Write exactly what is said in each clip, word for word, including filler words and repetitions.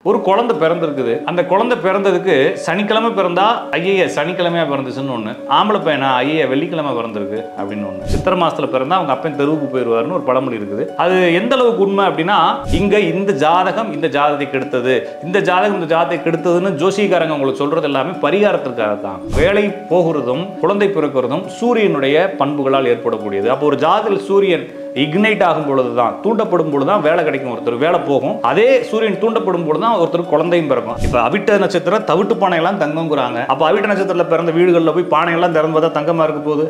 ஒரு குழந்தை பிறந்திருக்குது. அந்த குழந்தை பிறந்ததுக்கு சனிக்கிழமை பிறந்தா ஐய சனிக்கிழமையா பிறந்துச்சுன்னு ஒண்ணு, ஆம்பளை பையனா ஐய வெள்ளிக்கிழமை பிறந்திருக்கு அப்படின்னு ஒண்ணு, சித்திரை மாசத்துல பிறந்தா அவங்க அப்பன் தெருவுக்கு போயிடுவாருன்னு ஒரு பழமொழி இருக்குது. அது எந்த அளவுக்கு உண்மை அப்படின்னா, இங்க இந்த ஜாதகம் இந்த ஜாதகத்தை கெடுத்தது, இந்த ஜாதகம் இந்த ஜாதகத்தை கெடுத்ததுன்னு ஜோசியக்காரங்க உங்களுக்கு சொல்றது எல்லாமே பரிகாரத்திற்காக தான். வேலை போகிறதும் குழந்தை பிறக்கிறதும் சூரியனுடைய பண்புகளால் ஏற்படக்கூடியது. அப்போ ஒரு ஜாதகத்தில் சூரியன் இக்னைட் ஆகும் பொழுதுதான், தூண்டப்படும் பொழுதுதான் வேலை கிடைக்கும், ஒருத்தர் வேலை போகும். அதே சூரியன் தூண்டப்படும் பொழுதுதான் ஒருத்தர் குழந்தையும் பிறக்கும். இப்ப அவிட்ட நட்சத்திரம் தவிட்டு பானை எல்லாம் தங்கம்ங்கிறாங்க. அப்ப அவிட்ட நட்சத்திரத்துல பிறந்த வீடுகளில் போய் பானை எல்லாம் திறந்து பார்த்தா தங்கமா இருக்க போகுது.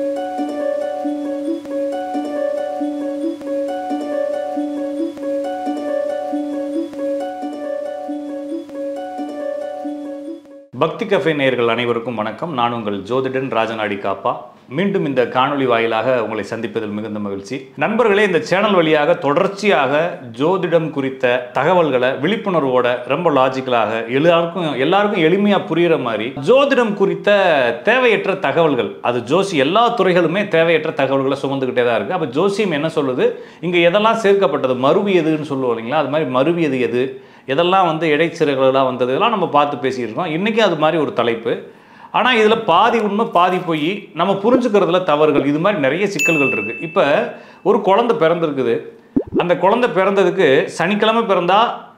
பக்தி கஃபே நேயர்கள் அனைவருக்கும் வணக்கம். நான் உங்கள் ஜோதிடன் ராஜநாடி காப்பா. மீண்டும் இந்த காணொலி வாயிலாக உங்களை சந்திப்பதில் மிகுந்த மகிழ்ச்சி. நண்பர்களே, இந்த சேனல் வழியாக தொடர்ச்சியாக ஜோதிடம் குறித்த தகவல்களை விழிப்புணர்வோட ரொம்ப லாஜிக்கலாக எல்லாருக்கும் எல்லாருக்கும் எளிமையாக புரிகிற மாதிரி ஜோதிடம் குறித்த தேவையற்ற தகவல்கள், அது ஜோசி எல்லா துறைகளுமே தேவையற்ற தகவல்களை சுமந்துக்கிட்டே தான் இருக்குது. அப்போ ஜோசியம் என்ன சொல்லுது, இங்கே எதெல்லாம் சேர்க்கப்பட்டது, மருவியதுன்னு சொல்லுவோம் இல்லைங்களா, அது மாதிரி மருவியது எது, எதெல்லாம் வந்து இடைச்சிறகுகளாக வந்தது, இதெல்லாம் நம்ம பார்த்து பேசிகிட்டு இருக்கோம். இன்றைக்கி அது மாதிரி ஒரு தலைப்பு. ஆனால் இதில் பாதி உண்மை பாதி போய் நம்ம புரிஞ்சுக்கிறதுல தவறுகள், இது மாதிரி நிறைய சிக்கல்கள் இருக்குது. இப்போ ஒரு குழந்தை பிறந்திருக்குது. அந்த குழந்தை பிறந்ததுக்கு சனிக்கிழமை பிறந்தா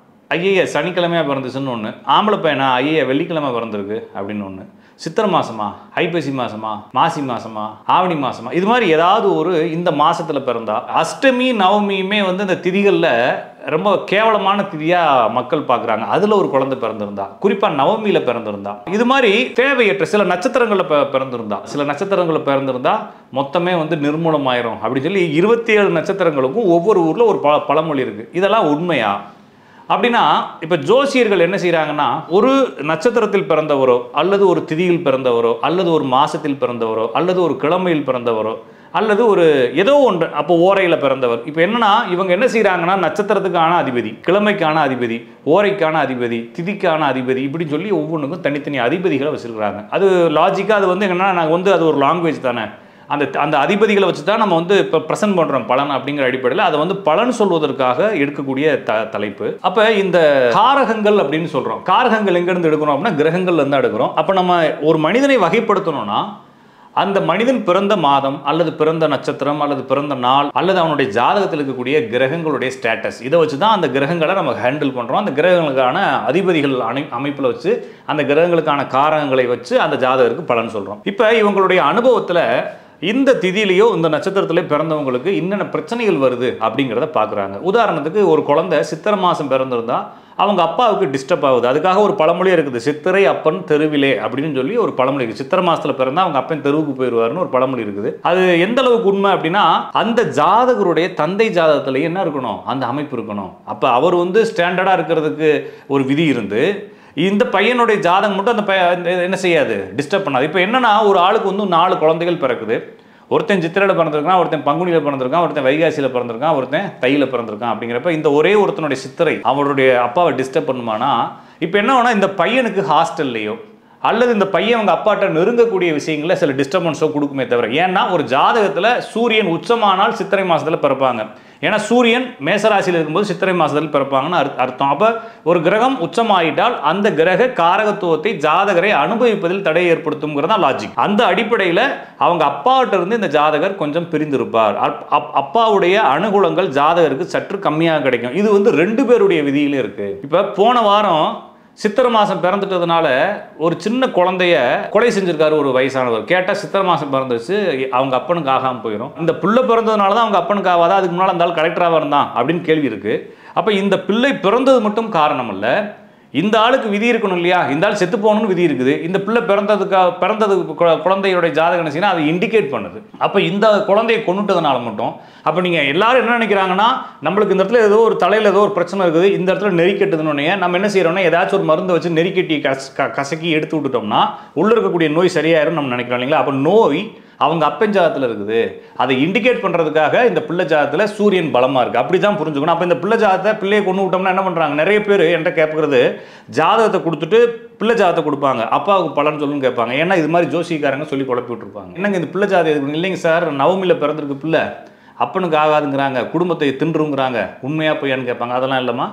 ஐய சனிக்கிழமையாக பிறந்துச்சுன்னு ஒன்று, ஆம்பளை பையனா ஐய வெள்ளிக்கிழமை பிறந்திருக்கு அப்படின்னு ஒன்று, சித்திரை மாதமா, ஐப்பசி மாதமா, மாசி மாதமா, ஆவணி மாதமா, இது மாதிரி ஏதாவது ஒரு இந்த மாதத்தில் பிறந்தா, அஷ்டமி நவமியுமே வந்து இந்த திதிகளில் ரொம்ப கேவலமான திதியாக மக்கள் பார்க்குறாங்க. அதில் ஒரு குழந்தை பிறந்திருந்தா, குறிப்பாக நவமியில் பிறந்திருந்தா, இது மாதிரி தேவையற்ற சில நட்சத்திரங்களில் பிறந்திருந்தா சில நட்சத்திரங்களில் பிறந்திருந்தா மொத்தமே வந்து நிர்மூலமாயிரும் அப்படின்னு சொல்லி இருபத்தி ஏழு நட்சத்திரங்களுக்கும் ஒவ்வொரு ஊரில் ஒரு ப பழமொழி இருக்குது. இதெல்லாம் உண்மையா அப்படின்னா, இப்போ ஜோசியர்கள் என்ன செய்கிறாங்கன்னா, ஒரு நட்சத்திரத்தில் பிறந்தவரோ அல்லது ஒரு திதியில் பிறந்தவரோ அல்லது ஒரு மாசத்தில் பிறந்தவரோ அல்லது ஒரு கிழமையில் பிறந்தவரோ அல்லது ஒரு ஏதோ ஒன்று, அப்போ ஓரையில் பிறந்தவர், இப்போ என்னன்னா இவங்க என்ன செய்கிறாங்கன்னா, நட்சத்திரத்துக்கான அதிபதி, கிழமைக்கான அதிபதி, ஓரைக்கான அதிபதி, திதிக்கான அதிபதி, இப்படின்னு சொல்லி ஒவ்வொன்றுக்கும் தனித்தனி அதிபதிகளை வச்சிருக்கிறாங்க. அது லாஜிக்காக அது வந்து என்னன்னா, நாங்கள் வந்து அது ஒரு லாங்குவேஜ் தானே, அந்த அந்த அதிபதிகளை வச்சு தான் நம்ம வந்து இப்போ ப்ரெசென்ட் பண்ணுறோம் பலன் அப்படிங்கிற அடிப்படையில் அதை வந்து பலன் சொல்வதற்காக எடுக்கக்கூடிய த தலைப்பு. அப்போ இந்த காரகங்கள் அப்படின்னு சொல்கிறோம். காரகங்கள் எங்கேருந்து எடுக்கிறோம் அப்படின்னா, கிரகங்கள்லேருந்து எடுக்கிறோம். அப்போ நம்ம ஒரு மனிதனை வகைப்படுத்தணும்னா, அந்த மனிதன் பிறந்த மாதம் அல்லது பிறந்த நட்சத்திரம் அல்லது பிறந்த நாள் அல்லது அவனுடைய ஜாதகத்தில் இருக்கக்கூடிய கிரகங்களுடைய ஸ்டேட்டஸ், இதை வச்சு தான் அந்த கிரகங்களை நம்ம ஹேண்டில் பண்ணுறோம். அந்த கிரகங்களுக்கான அதிபதிகள் அணை அமைப்பில் வச்சு அந்த கிரகங்களுக்கான காரகங்களை வச்சு அந்த ஜாதகருக்கு பலன் சொல்கிறோம். இப்போ இவங்களுடைய அனுபவத்தில் இந்த திதியிலையோ இந்த நட்சத்திரத்திலே பிறந்தவங்களுக்கு என்னென்ன பிரச்சனைகள் வருது அப்படிங்கிறத பார்க்குறாங்க. உதாரணத்துக்கு ஒரு குழந்தை சித்திரை மாதம் பிறந்திருந்தா அவங்க அப்பாவுக்கு டிஸ்டர்ப் ஆகுது. அதுக்காக ஒரு பழமொழி இருக்குது, சித்திரை அப்பன் தெருவிலே அப்படின்னு சொல்லி ஒரு பழமொழி இருக்குது. சித்திரை மாதத்தில் பிறந்தா அவங்க அப்பன் தெருவுக்கு போயிடுவாருன்னு ஒரு பழமொழி இருக்குது. அது எந்த அளவுக்கு உண்மை அப்படின்னா, அந்த ஜாதகருடைய தந்தை ஜாதகத்துல என்ன இருக்கணும், அந்த அமைப்பு இருக்கணும். அப்போ அவர் வந்து ஸ்டாண்டர்டாக இருக்கிறதுக்கு ஒரு விதி இருந்து, இந்த பையனுடைய ஜாதகம் மட்டும் அந்த பையன் என்ன செய்யாது, டிஸ்டர்ப் பண்ணாது. இப்போ என்னன்னா, ஒரு ஆளுக்கு வந்து நாலு குழந்தைகள் பிறக்குது. ஒருத்தன் சித்திரையில் பிறந்திருக்கான், ஒருத்தன் பங்குனியில் பிறந்திருக்கான், ஒருத்தன் வைகாசியில் பிறந்திருக்கான், ஒருத்தன் தையில் பிறந்திருக்கான். அப்படிங்கிறப்ப இந்த ஒரே ஒருத்தனுடைய சித்திரை அவருடைய அப்பாவை டிஸ்டர்ப் பண்ணுமானா, இப்போ என்ன ஆகுனா, இந்த பையனுக்கு ஹாஸ்டல்லையோ அல்லது இந்த பையன் அவங்க அப்பாட்ட நெருங்கக்கூடிய விஷயங்களில் சில டிஸ்டர்பன்ஸோ கொடுக்குமே தவிர, ஏன்னா ஒரு ஜாதகத்தில் சூரியன் உச்சமானால் சித்திரை மாதத்தில் பிறப்பாங்க. ஏன்னா சூரியன் மேசராசியில் இருக்கும்போது சித்திரை மாதத்தில் பிறப்பாங்கன்னு அர்த்தம். அப்போ ஒரு கிரகம் உச்சமாயிட்டால் அந்த கிரக காரகத்துவத்தை ஜாதகரை அனுபவிப்பதில் தடை ஏற்படுத்தும்ங்கிறதா லாஜிக். அந்த அடிப்படையில் அவங்க அப்பாவிட்ட இருந்து இந்த ஜாதகர் கொஞ்சம் பிரிந்திருப்பார். அப்பாவுடைய அனுகூலங்கள் ஜாதகருக்கு சற்று கம்மியாக கிடைக்கும். இது வந்து ரெண்டு பேருடைய விதியிலே இருக்கு. இப்போ போன வாரம் சித்திரை மாதம் பிறந்துட்டதுனால ஒரு சின்ன குழந்தைய கொலை செஞ்சிருக்காரு ஒரு வயசானவர். கேட்டால் சித்திரை மாதம் பிறந்துச்சு, அவங்க அப்பனுக்கு ஆகாமல் போயிடும். இந்த பிள்ளை பிறந்ததுனால தான் அவங்க அப்பனுக்கு ஆகாதா, அதுக்கு முன்னால் இருந்தாலும் கலெக்டராக இருந்தான் அப்படின்னு கேள்வி இருக்குது. அப்போ இந்த பிள்ளை பிறந்தது மட்டும் காரணம் இல்லை, இந்த ஆளுக்கு விதி இருக்கணும் இல்லையா, இந்த ஆள் செத்து போகணும்னு விதி இருக்குது. இந்த பிள்ளை பிறந்ததுக்கு பிறந்தது குழந்தையோட ஜாதகம் என்ன செய்யணும், அதை இண்டிகேட் பண்ணுது. அப்போ இந்த குழந்தையை கொண்டுட்டதுனால மட்டும், அப்போ நீங்கள் எல்லாரும் என்ன நினைக்கிறாங்கன்னா, நம்மளுக்கு இந்த இடத்துல ஏதோ ஒரு தலையில் ஏதோ ஒரு பிரச்சனை இருக்குது, இந்த இடத்துல நெறிக்கட்டுதுன்னு நம்ம என்ன செய்யறோம்னா, ஏதாச்சும் ஒரு மருந்து வச்சு நெறிக்கட்டி கசக்கி எடுத்து விட்டுட்டோம்னா உள்ள இருக்கக்கூடிய நோய் சரியாயிரும் நம்ம நினைக்கிறோம் இல்லைங்களா. அப்போ நோய் அவங்க அப்பன் ஜாதகத்தில் இருக்குது. அதை இண்டிகேட் பண்ணுறதுக்காக இந்த பிள்ளை ஜாதகத்தில் சூரியன் பலமாக இருக்குது, அப்படி தான் புரிஞ்சுக்கணும். அப்போ இந்த பிள்ளை ஜாதகத்தை பிள்ளையை கொண்டு விட்டோம்னா என்ன பண்ணுறாங்க, நிறைய பேர் என்கிட்ட கேட்குறது, ஜாதகத்தை கொடுத்துட்டு பிள்ளை ஜாதகத்தை கொடுப்பாங்க, அப்பாவுக்கு பலன் சொல்லுன்னு கேட்பாங்க. ஏன்னா இது மாதிரி ஜோசிக்காரங்க சொல்லி குழப்பி விட்டுருப்பாங்க. என்னங்க இந்த பிள்ளை ஜாதகம் இல்லைங்க சார், நவமியில் பிறந்திருக்கு பிள்ளை, அப்பனுக்கு ஆகாதுங்கிறாங்க, குடும்பத்தை தின்றுங்கிறாங்க, உண்மையாக பொய்யான்னு கேட்பாங்க. அதெல்லாம் இல்லைம்மா,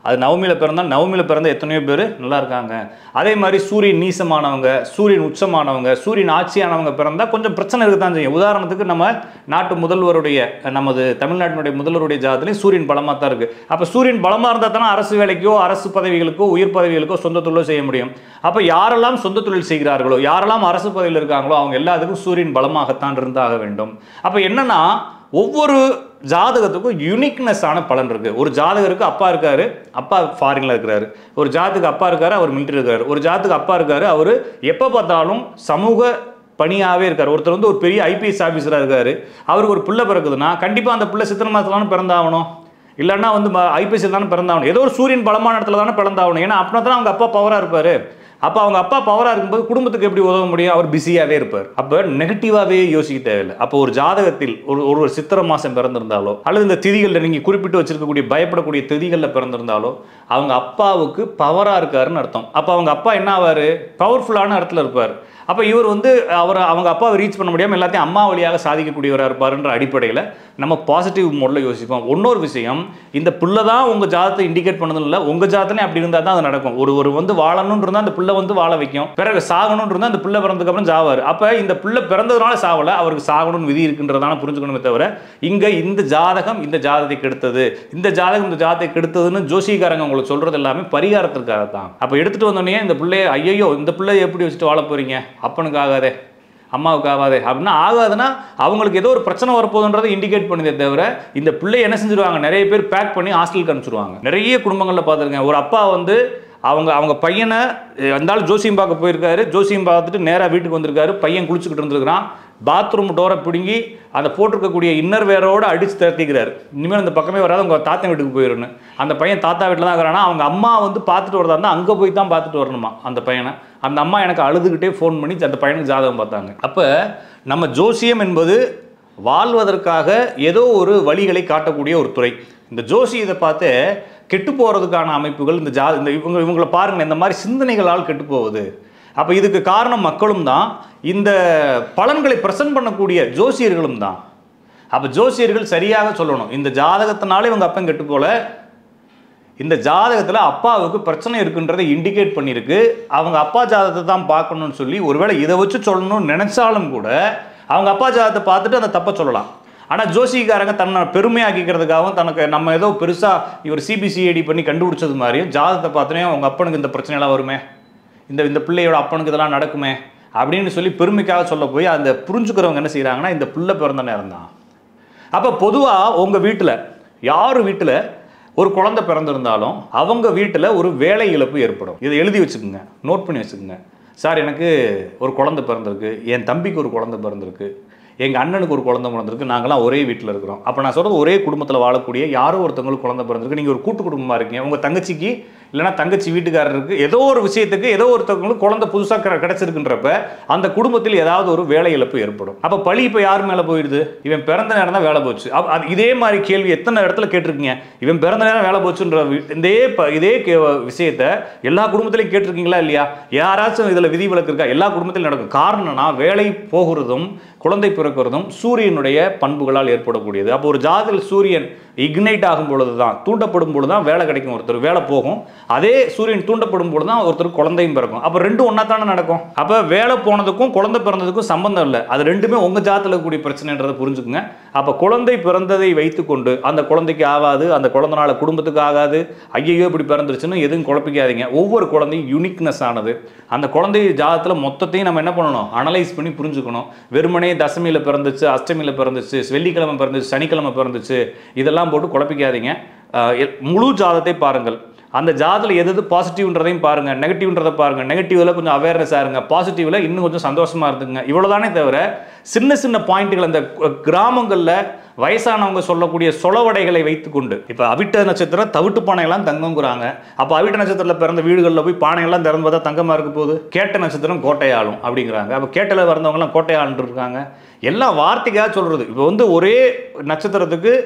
அது நவமியில் பிறந்தால் நவமியில் பிறந்த எத்தனையோ பேர் நல்லா இருக்காங்க. அதே மாதிரி சூரியன் நீசமானவங்க, சூரியன் உச்சமானவங்க, சூரியன் ஆட்சியானவங்க பிறந்தால் கொஞ்சம் பிரச்சனை இருக்க தான் செய்யும். உதாரணத்துக்கு நம்ம நாட்டு முதல்வருடைய, நமது தமிழ்நாட்டினுடைய முதல்வருடைய ஜாதகத்திலையும் சூரியன் பலமாக தான் இருக்குது. அப்போ சூரியன் பலமாக இருந்தால் தானே அரசு வேலைக்கோ அரசு பதவிகளுக்கோ உயர் பதவிகளுக்கோ சொந்த தொழிலோ செய்ய முடியும். அப்போ யாரெல்லாம் சொந்த தொழில் செய்கிறார்களோ, யாரெல்லாம் அரசு பதவியில் இருக்காங்களோ அவங்க எல்லாத்துக்கும் சூரியன் பலமாகத்தான் இருந்தாக வேண்டும். அப்போ என்னன்னா ஒவ்வொரு ஜாதகத்துக்கும் யூனிக்னஸ் ஆன பலன் இருக்குது. ஒரு ஜாதகருக்கு அப்பா இருக்காரு, அப்பா ஃபாரின்ல இருக்கிறாரு. ஒரு ஜாதத்துக்கு அப்பா இருக்காரு, அவர் மிலிட்டரி இருக்காரு. ஒரு ஜாதத்துக்கு அப்பா இருக்காரு, அவர் எப்போ பார்த்தாலும் சமூக பணியாகவே இருக்கார். ஒருத்தர் வந்து ஒரு பெரிய ஐபிஎஸ் ஆஃபீஸராக இருக்காரு, அவருக்கு ஒரு பிள்ளை பிறக்குதுன்னா கண்டிப்பாக அந்த பிள்ளை சித்திரை மாதத்துலான்னு பிறந்தாகணும், இல்லைன்னா வந்து ஐபிஎஸ்சில் தானே பிறந்தாகணும். ஏதோ ஒரு சூரியன் பலமான இடத்துல தானே பிறந்தாகணும். ஏன்னா அப்படின்னா தானே அவங்க அப்பா பவராக இருப்பார். அப்போ அவங்க அப்பா பவராக இருக்கும்போது குடும்பத்துக்கு எப்படி உதவ முடியும்? அவர் பிஸியாகவே இருப்பார். அப்போ நெகட்டிவாகவே யோசிக்க தேவையில்லை. அப்போ ஒரு ஜாதகத்தில் ஒரு ஒரு சித்திரை மாதம் பிறந்திருந்தாலோ அல்லது இந்த திதிகளில் நீங்கள் குறிப்பிட்டு வச்சிருக்கக்கூடிய பயப்படக்கூடிய திதிகளில் பிறந்திருந்தாலோ அவங்க அப்பாவுக்கு பவராக இருக்காருன்னு அர்த்தம். அப்போ அவங்க அப்பா என்ன ஆவார்? பவர்ஃபுல்லான இடத்துல இருப்பார். அப்போ இவர் வந்து அவர் அவங்க அப்பாவை ரீச் பண்ண முடியாமல் எல்லாத்தையும் அம்மா வழியாக சாதிக்கக்கூடியவராக இருப்பாருன்ற அடிப்படையில் நம்ம பாசிட்டிவ் மோடில் யோசிப்போம். இன்னொரு விஷயம், இந்த பிள்ளை தான் உங்கள் ஜாதத்தை இண்டிகேட் பண்ணதும் இல்லை, உங்கள் ஜாதத்திலே அப்படி இருந்தால் தான் அது நடக்கும். ஒரு ஒரு வந்து வாழணும்னு இருந்தால் அந்த பிள்ளை வந்து வாழ வைக்கும், பிறகு சாகணும்னு இருந்தால் அந்த பிள்ளை பிறந்ததுக்கப்புறம் சாவார். அப்போ இந்த பிள்ளை பிறந்ததுனால சாவலை, அவருக்கு சாகணும்னு விதி இருக்குன்றதான புரிஞ்சுக்கணுமே தவிர இங்கே இந்த ஜாதகம் இந்த ஜாதத்தை கெடுத்தது, இந்த ஜாதகம் இந்த ஜாதத்தை கெடுத்ததுன்னு ஜோசிகாரங்க உங்களுக்கு சொல்கிறது எல்லாமே பரிகாரத்திற்காக தான். அப்போ எடுத்துகிட்டு வந்தோடனே இந்த பிள்ளைய ஐயோ இந்த பிள்ளையை எப்படி வச்சுட்டு வாழ போகிறீங்க, அப்பனுக்கு ஆகாதே அம்மாவுக்கு ஆகாதே அப்படின்னா ஆகாதுன்னா அவங்களுக்கு ஏதோ ஒரு பிரச்சனை வரப்போகுதுன்றதை இண்டிகேட் பண்ணுதே தவிர இந்த பிள்ளை என்ன செஞ்சுருவாங்க, நிறைய பேர் பேக் பண்ணி ஹாஸ்டலுக்கு அனுப்பிச்சிடுவாங்க. நிறைய குடும்பங்களில் பார்த்துருக்கேன். ஒரு அப்பா வந்து அவங்க அவங்க பையனை இருந்தாலும் ஜோசியம் பார்க்க போயிருக்காரு, ஜோசியம் பார்த்துட்டு நேராக வீட்டுக்கு வந்திருக்காரு, பையன் குளிச்சுக்கிட்டு இருந்திருக்கிறான், பாத்ரூம் டோரை பிடுங்கி அதை போட்டிருக்கக்கூடிய இன்னர் வேரோடு அடித்து தரத்திக்கிறாரு, இனிமேல் அந்த பக்கமே வராது உங்கள் தாத்தா வீட்டுக்கு போயிடணும். அந்த பையன் தாத்தா வீட்டில் தான் இருக்கிறான்னா அவங்க அம்மா வந்து பார்த்துட்டு வரதா இருந்தால் அங்கே போய் தான் பார்த்துட்டு வரணுமா அந்த பையனை. அந்த அம்மா எனக்கு அழுதுகிட்டே ஃபோன் பண்ணி அந்த பையனுக்கு ஜாதகம் பார்த்தாங்க. அப்போ நம்ம ஜோசியம் என்பது வாழ்வதற்காக ஏதோ ஒரு வழிகளை காட்டக்கூடிய ஒரு துறை. இந்த ஜோசியத்தை பார்த்து கெட்டு போகிறதுக்கான அமைப்புகள் இந்த ஜா இந்த இவங்க இவங்களை பாருங்கள், இந்த மாதிரி சிந்தனைகளால் கெட்டு போகுது. அப்போ இதுக்கு காரணம் மக்களும் தான், இந்த பலன்களை பிரசன்ட் பண்ணக்கூடிய ஜோசியர்களும் தான். அப்போ ஜோசியர்கள் சரியாக சொல்லணும், இந்த ஜாதகத்தினாலே இவங்க அப்பன் கெட்டு போல, இந்த ஜாதகத்தில் அப்பாவுக்கு பிரச்சனை இருக்குன்றதை இண்டிகேட் பண்ணியிருக்கு, அவங்க அப்பா ஜாதகத்தை தான் பார்க்கணும்னு சொல்லி ஒருவேளை இதை வச்சு சொல்லணும்னு நினச்சாலும் கூட அவங்க அப்பா ஜாதகத்தை பார்த்துட்டு அந்த தப்பை சொல்லலாம். ஆனால் ஜோசிக்காரங்க தன்னை பெருமையாக்கிக்கிறதுக்காகவும் தனக்கு நம்ம ஏதோ பெருசாக இவர் சிபிசிஐடி பண்ணி கண்டுபிடிச்சது மாதிரியும் ஜாதகத்தை பார்த்தோன்னே அவங்க அப்பனுக்கு இந்த பிரச்சனையெல்லாம் வருமே, இந்த இந்த பிள்ளையோட அப்பனுக்கு இதெல்லாம் நடக்குமே அப்படின்னு சொல்லி பெருமைக்காக சொல்ல போய் அந்த புரிஞ்சுக்கிறவங்க என்ன செய்கிறாங்கன்னா இந்த பிள்ளை பிறந்த நேரம் தான். அப்போ பொதுவாக உங்கள் வீட்டில் யார் வீட்டில் ஒரு குழந்தை பிறந்திருந்தாலும் அவங்க வீட்டில் ஒரு வேலை இழப்பு ஏற்படும். இதை எழுதி வச்சுக்கோங்க, நோட் பண்ணி வச்சுக்கோங்க. சார் எனக்கு ஒரு குழந்தை பிறந்திருக்கு, என் தம்பிக்கு ஒரு குழந்தை பிறந்திருக்கு, எங்கள் அண்ணனுக்கு ஒரு குழந்தை பிறந்திருக்கு, நாங்களாம் ஒரே வீட்டில் இருக்கிறோம். அப்போ நான் சொல்கிறது ஒரே குடும்பத்தில் வாழக்கூடிய யாரோ ஒருத்தவங்களுக்கு குழந்தை பிறந்திருக்கு, நீங்கள் ஒரு கூட்டு குடும்பமாக இருக்கீங்க, உங்கள் தங்கச்சிக்கு இல்லைனா தங்கச்சி வீட்டுக்காரருக்கு ஏதோ ஒரு விஷயத்துக்கு ஏதோ ஒருத்தவங்களுக்கு குழந்தை புதுசாக கிடச்சிருக்குன்றப்ப அந்த குடும்பத்தில் ஏதாவது ஒரு வேலை இழப்பு ஏற்படும். அப்போ பழி இப்போ யார் மேலே போயிடுது? இவன் பிறந்த நேரம் தான் வேலை போச்சு. அப்போ அது இதே மாதிரி கேள்வி எத்தனை இடத்துல கேட்டிருக்கீங்க, இவன் பிறந்த நேரம் வேலை போச்சுன்ற இதே இதே விஷயத்தை எல்லா குடும்பத்திலையும் கேட்டிருக்கீங்களா இல்லையா? யாராச்சும் இதில் விதி விலக்கு இருக்கா? எல்லா குடும்பத்திலும் நடக்கும். காரணம்னா வேலை போகிறதும் குழந்தை பிறக்கிறதும் சூரியனுடைய பண்புகளால் ஏற்படக்கூடியது. அப்போ ஒரு ஜாதகத்தில் சூரியன் இக்னைட் ஆகும் பொழுது தான், தூண்டப்படும் பொழுது தான் வேலை கிடைக்கும், ஒருத்தர் வேலை போகும். அதே சூரியன் தூண்டப்படும் பொழுது தான் ஒருத்தர் குழந்தையும் பிறக்கும். அப்போ ரெண்டும் ஒன்றா தானே நடக்கும். அப்போ வேலை போனதுக்கும் குழந்தை பிறந்ததுக்கும் சம்பந்தம் இல்லை, அது ரெண்டுமே உங்கள் ஜாதத்தில் இருக்கக்கூடிய பிரச்சனைன்றதை புரிஞ்சுக்குங்க. அப்போ குழந்தை பிறந்ததை வைத்துக்கொண்டு அந்த குழந்தைக்கு ஆகாது, அந்த குழந்தைனால குடும்பத்துக்கு ஆகாது, ஐயோ இப்படி பிறந்துருச்சுன்னு எதுவும் குழப்பிக்காதீங்க. ஒவ்வொரு குழந்தையும் யூனிக்னஸ் ஆனது. அந்த குழந்தை ஜாதத்தில் மொத்தத்தையும் நம்ம என்ன பண்ணணும், அனலைஸ் பண்ணி புரிஞ்சுக்கணும். வெறுமனே தசமியில் பிறந்துச்சு, அஷ்டமியில் பிறந்துச்சு, வெள்ளிக்கிழமை பிறந்துச்சு, சனிக்கிழமை பிறந்துச்சு, இதெல்லாம் போட்டு குழப்பிக்காதீங்க. முழு ஜாதத்தை பாருங்கள். அந்த ஜாதத்தில் எது எது பாசிட்டிவ்ன்றதையும் பாருங்கள், நெகட்டிவ்ன்றதை பாருங்கள். நெகட்டிவில் கொஞ்சம் அவேர்னஸாக இருங்க, பாசிட்டிவில் இன்னும் கொஞ்சம் சந்தோஷமாக இருந்துங்க. இவ்வளோதானே தவிர சின்ன சின்ன பாயிண்ட்டுகள் அந்த கிராமங்களில் வயசானவங்க சொல்லக்கூடிய சொலவடைகளை வைத்துக்கொண்டு, இப்போ அவிட்ட நட்சத்திரம் தவிட்டு பானையெல்லாம் தங்கங்கிறாங்க. அப்போ அவிட்ட நட்சத்திரத்தில் பிறந்த வீடுகளில் போய் பானையெல்லாம் திறந்து பார்த்தா தங்கமாக இருக்க போகுது. கேட்ட நட்சத்திரம் கோட்டையாளும் அப்படிங்கிறாங்க. அப்போ கேட்டையில் பிறந்தவங்களாம் கோட்டையாளுன்னு இருக்காங்க. எல்லாம் வார்த்தைக்காக சொல்கிறது. இப்போ வந்து ஒரே நட்சத்திரத்துக்கு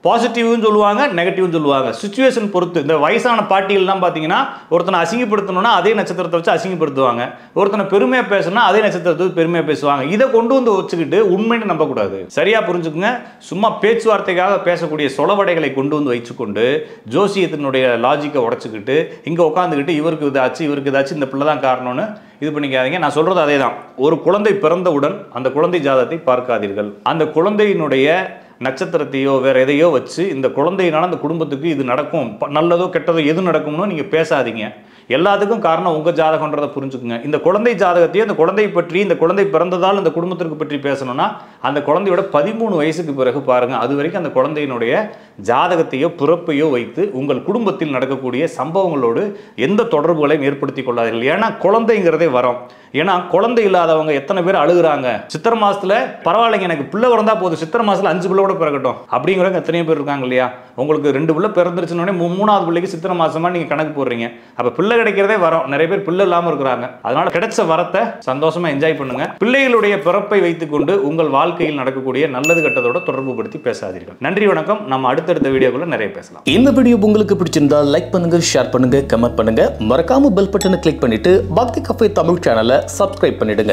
பாசிட்டிவ்னு சொல்லுவாங்க, நெகட்டிவ்னு சொல்லுவாங்க. சிச்சுவேஷன் பொறுத்து. இந்த வயசான பாட்டிகள்லாம் பார்த்தீங்கன்னா ஒருத்தனை அசிங்கப்படுத்தணும்னா அதே நட்சத்திரத்தை வச்சு அசிங்கப்படுத்துவாங்க, ஒருத்தனை பெருமையாக பேசணும்னா அதே நட்சத்திரத்தை வச்சு பெருமையாக பேசுவாங்க. இதை கொண்டு வந்து வச்சுக்கிட்டு உண்மைன்னு நம்பக்கூடாது. சரியா புரிஞ்சுக்குங்க. சும்மா பேச்சுவார்த்தைக்காக பேசக்கூடிய சொலவடைகளை கொண்டு வந்து வச்சுக்கொண்டு ஜோசியத்தினுடைய லாஜிக்கை உடச்சிக்கிட்டு இங்கே உட்காந்துக்கிட்டு இவருக்கு இதாச்சு இவருக்கு இதாச்சு இந்த பிள்ளை தான் காரணம்னு இது பண்ணிக்காதீங்க. நான் சொல்றது அதே தான். ஒரு குழந்தை பிறந்தவுடன் அந்த குழந்தை ஜாதகத்தை பார்க்காதீர்கள். அந்த குழந்தையினுடைய நட்சத்திரத்தையோ வேற எதையோ வச்சு இந்த குழந்தையினால அந்த குடும்பத்துக்கு இது நடக்கும், நல்லதோ கெட்டதோ எது நடக்கும்னு நீங்க பேசாதீங்க. எல்லாத்துக்கும் காரணம் உங்க ஜாதகம்ன்றதை புரிஞ்சுக்குங்க. இந்த குழந்தை ஜாதகத்தையும் இந்த குழந்தை பற்றி, இந்த குழந்தை பிறந்ததால் இந்த குடும்பத்திற்கு பற்றி பேசணும்னா அந்த குழந்தையோட பதிமூணு வயசுக்கு பிறகு பாருங்க. அது வரைக்கும் அந்த குழந்தையினுடைய ஜாதகத்தையோ பிறப்பையோ வைத்து உங்கள் குடும்பத்தில் நடக்கக்கூடிய சம்பவங்களோடு எந்த தொடர்புகளையும் ஏற்படுத்திக் கொள்ளாதீர்கள். ஏன்னா குழந்தைங்கிறதே வரும். ஏன்னா குழந்தை இல்லாதவங்க எத்தனை பேர் அழுகுறாங்க. சித்திரை மாசத்துல பரவாயில்லைங்க, எனக்கு பிள்ளை பிறந்தா போதும், சித்திரை மாசத்துல அஞ்சு பிள்ளை கூட பிறக்கட்டும் அப்படிங்கிறவங்க எத்தனையோ பேர் இருக்காங்க இல்லையா? உங்களுக்கு ரெண்டு பிள்ளை பிறந்துருச்சுன்னு மூணாவது பிள்ளைக்கு சித்திரை மாசமா நீங்க கணக்கு போடுறீங்க. அப்ப பிள்ளை கிடைக்கிறதே வரும். நிறைய பேர் பிள்ளை இல்லாம இருக்கிறாங்க. அதனால கிடைச்ச வரத்தை சந்தோஷமா என்ஜாய் பண்ணுங்க. பிள்ளைகளுடைய பிறப்பை வைத்துக் கொண்டு உங்கள் வாழ்க்கையில் நடக்கக்கூடிய நல்லது கெட்டதோட தொடர்பு படுத்தி பேசாதீர்கள். நன்றி, வணக்கம். நம்ம அடுத்தடுத்த வீடியோக்குள்ள நிறைய பேசலாம். இந்த வீடியோ உங்களுக்கு பிடிச்சிருந்தா லைக் பண்ணுங்க, ஷேர் பண்ணுங்க, கமெண்ட் பண்ணுங்க. மறக்காம பெல் பட்டனை கிளிக் பண்ணிட்டு பக்தி கஃபே தமிழ் சேனலை சப்ஸ்கிரைப் பண்ணிடுங்க.